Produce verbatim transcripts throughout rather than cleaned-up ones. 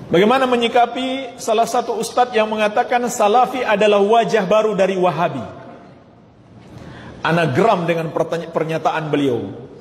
Bagaimana menyikapi salah satu ustadz yang mengatakan Salafi adalah wajah baru dari Wahabi? Ana geram dengan pernyataan beliau.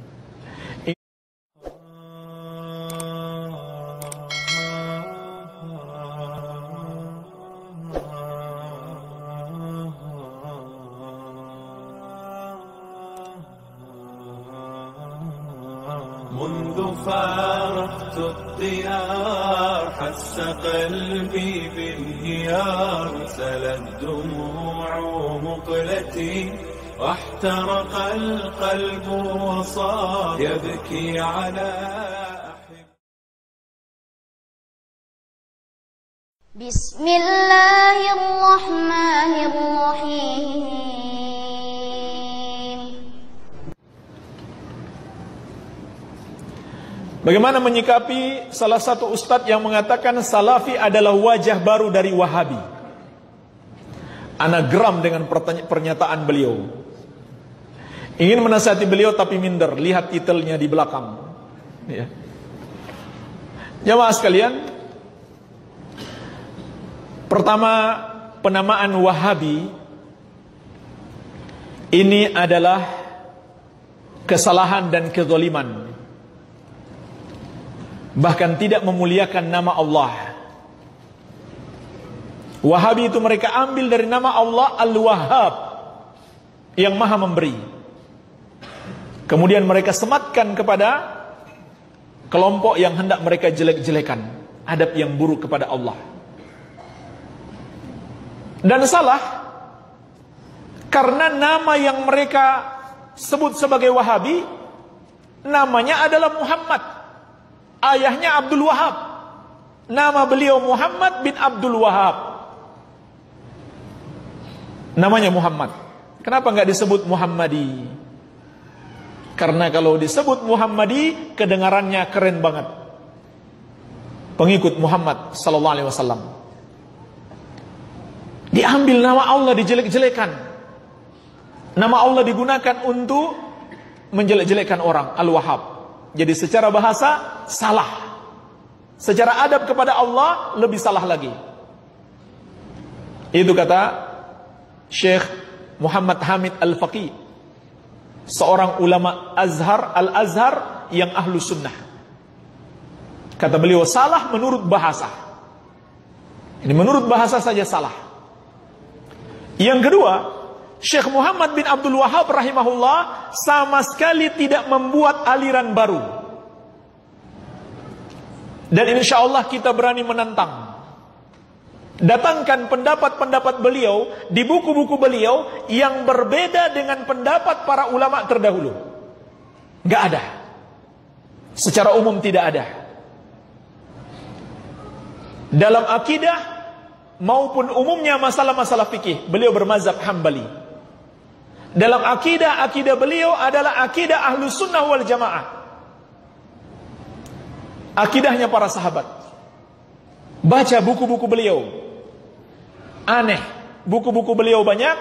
منذ فارقت الديار حس قلبي بانهيار سلت دموع مقلتي واحترق القلب وصار يبكي على أحب. بسم الله الرحمن الرحيم. Bagaimana menyikapi salah satu ustadz yang mengatakan Salafi adalah wajah baru dari Wahabi? Ana geram dengan pernyataan beliau. Ingin menasihati beliau tapi minder, lihat titelnya di belakang. Ya. Jamaah sekalian, pertama, penamaan Wahabi ini adalah kesalahan dan kezaliman. Bahkan tidak memuliakan nama Allah. Wahabi itu mereka ambil dari nama Allah Al-Wahhab, yang maha memberi. Kemudian mereka sematkan kepada kelompok yang hendak mereka jelek-jelekan, adab yang buruk kepada Allah. Dan salah, karena nama yang mereka sebut sebagai Wahabi, namanya adalah Muhammad. Ayahnya Abdul Wahab. Nama beliau Muhammad bin Abdul Wahab. Namanya Muhammad. Kenapa enggak disebut Muhammadi? Karena kalau disebut Muhammadi, kedengarannya keren banget. Pengikut Muhammad sallallahu alaihi wasallam. Diambil nama Allah, dijelek-jelekan. Nama Allah digunakan untuk menjelek-jelekan orang, Al-Wahhab. Jadi secara bahasa salah, secara adab kepada Allah lebih salah lagi. Itu kata Syekh Muhammad Hamid Al-Faqih, seorang ulama Azhar, Al-Azhar yang ahlu sunnah. Kata beliau, salah menurut bahasa. Ini menurut bahasa saja salah. Yang kedua, Syekh Muhammad bin Abdul Wahab rahimahullah sama sekali tidak membuat aliran baru. Dan insya Allah kita berani menantang. Datangkan pendapat-pendapat beliau di buku-buku beliau yang berbeda dengan pendapat para ulama terdahulu. Gak ada. Secara umum tidak ada. Dalam akidah maupun umumnya masalah-masalah fikih, beliau bermazhab Hambali. Dalam akidah, akidah beliau adalah akidah ahlu sunnah wal jamaah. Akidahnya para sahabat. Baca buku-buku beliau. Aneh, buku-buku beliau banyak,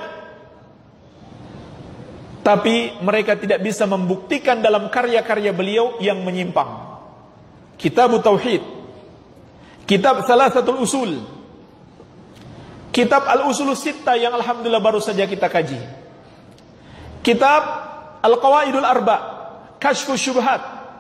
tapi mereka tidak bisa membuktikan dalam karya-karya beliau yang menyimpang. Kitab Tauhid, Kitab Salasatul Usul, Kitab Al-Usulus Sittah yang alhamdulillah baru saja kita kaji, Kitab Al-Qawaidul Arba, Kashfus Syubhat,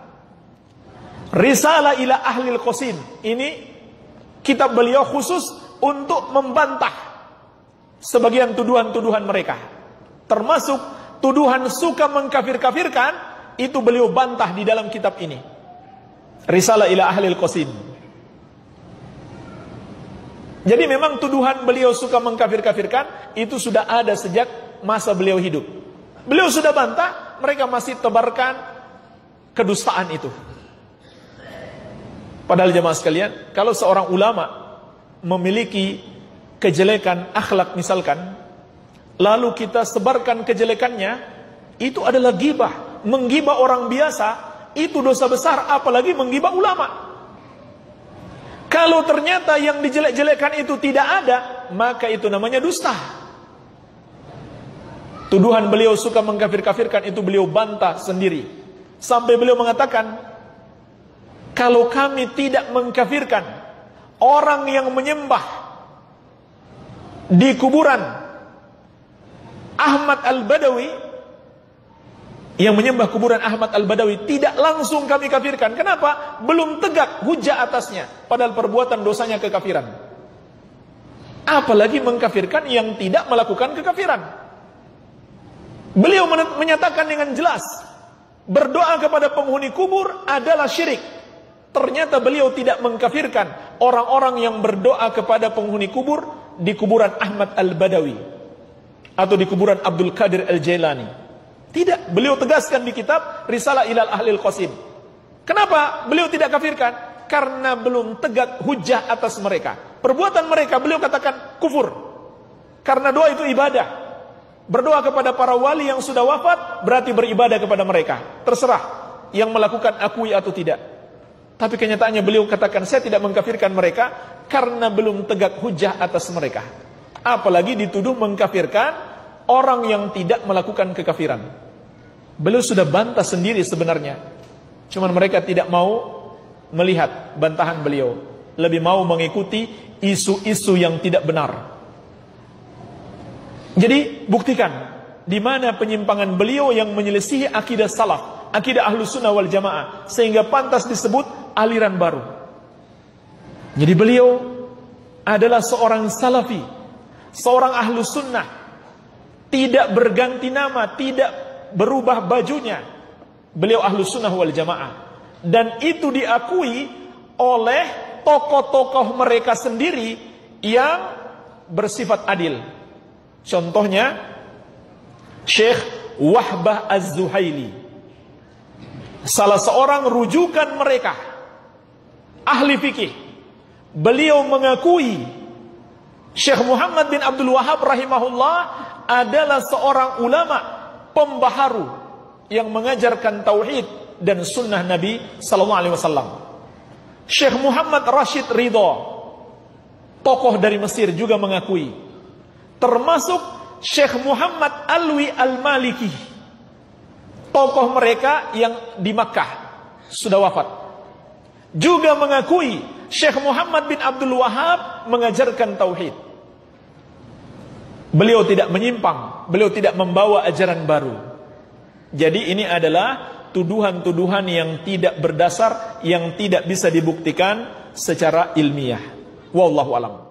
Risalah ila Ahlil Qasim. Ini kitab beliau khusus untuk membantah sebagian tuduhan-tuduhan mereka. Termasuk tuduhan suka mengkafir-kafirkan, itu beliau bantah di dalam kitab ini. Risalah ila Ahlil Qasim. Jadi memang tuduhan beliau suka mengkafir-kafirkan itu sudah ada sejak masa beliau hidup. Beliau sudah bantah, mereka masih tebarkan kedustaan itu. Padahal jemaah sekalian, kalau seorang ulama memiliki kejelekan akhlak misalkan, lalu kita sebarkan kejelekannya, itu adalah ghibah. Menggibah orang biasa, itu dosa besar, apalagi menggibah ulama. Kalau ternyata yang dijelek-jelekan itu tidak ada, maka itu namanya dusta. Tuduhan beliau suka mengkafir-kafirkan itu beliau bantah sendiri. Sampai beliau mengatakan, kalau kami tidak mengkafirkan orang yang menyembah di kuburan Ahmad Al-Badawi, yang menyembah kuburan Ahmad Al-Badawi tidak langsung kami kafirkan. Kenapa? Belum tegak hujah atasnya, padahal perbuatan dosanya kekafiran. Apalagi mengkafirkan yang tidak melakukan kekafiran. Beliau menyatakan dengan jelas, berdoa kepada penghuni kubur adalah syirik. Ternyata beliau tidak mengkafirkan orang-orang yang berdoa kepada penghuni kubur di kuburan Ahmad Al-Badawi atau di kuburan Abdul Qadir Al-Jailani. Tidak, beliau tegaskan di kitab Risalah Ilal Ahlil Qasim. Kenapa beliau tidak kafirkan? Karena belum tegak hujah atas mereka. Perbuatan mereka beliau katakan kufur. Karena doa itu ibadah. Berdoa kepada para wali yang sudah wafat berarti beribadah kepada mereka. Terserah yang melakukan akui atau tidak. Tapi kenyataannya beliau katakan saya tidak mengkafirkan mereka karena belum tegak hujah atas mereka. Apalagi dituduh mengkafirkan orang yang tidak melakukan kekafiran. Beliau sudah bantah sendiri sebenarnya. Cuman mereka tidak mau melihat bantahan beliau, lebih mau mengikuti isu-isu yang tidak benar. Jadi buktikan di mana penyimpangan beliau yang menyelisihi akidah salaf, akidah Ahlus Sunnah wal Jamaah, sehingga pantas disebut aliran baru. Jadi beliau adalah seorang salafi, seorang Ahlus Sunnah, tidak berganti nama, tidak berubah bajunya. Beliau Ahlus Sunnah wal Jamaah. Dan itu diakui oleh tokoh-tokoh mereka sendiri yang bersifat adil. Contohnya Syekh Wahbah Az-Zuhaili, salah seorang rujukan mereka, ahli fikih. Beliau mengakui Syekh Muhammad bin Abdul Wahab rahimahullah adalah seorang ulama pembaharu yang mengajarkan tauhid dan sunnah Nabi sallallahu alaihi wasallam. Syekh Muhammad Rashid Ridho, tokoh dari Mesir, juga mengakui. Termasuk Syekh Muhammad Alwi Al-Maliki, tokoh mereka yang di Makkah sudah wafat, juga mengakui Syekh Muhammad bin Abdul Wahab mengajarkan tauhid. Beliau tidak menyimpang, beliau tidak membawa ajaran baru. Jadi ini adalah tuduhan-tuduhan yang tidak berdasar, yang tidak bisa dibuktikan secara ilmiah. Wallahu a'lam.